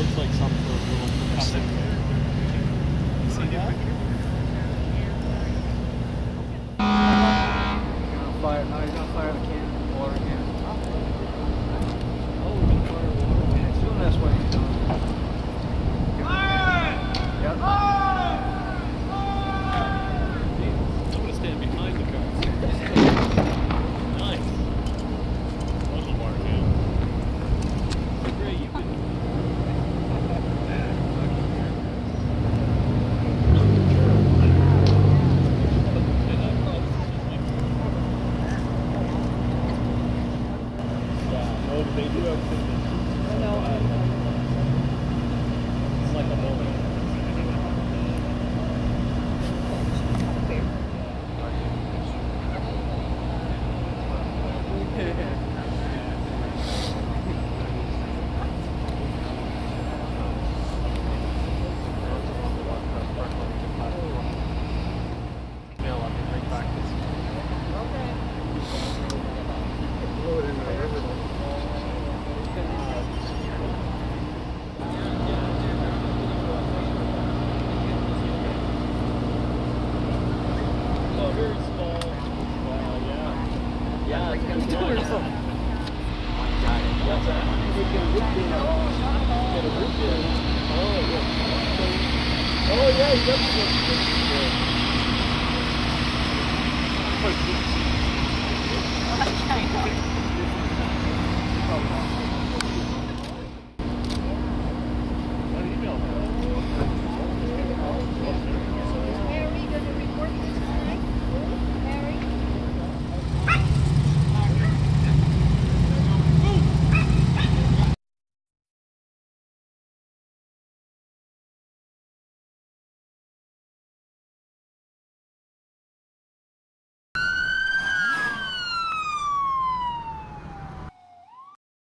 looks like some sort of little percussive. You see that? Fire, no, he's gonna fire the cannon, water cannon. Oh, we're gonna fire a water cannon. He's doing this way, he's doing. Yep. I'm gonna stand behind the car. Nice. Little water cannon. Great, you can. They do have things. I know. It's like a bowling. Very small. Yeah, it's going to do or something. What's that? Get a root beer. Get a root beer. Oh, yeah. Oh, yeah, he does get a root beer.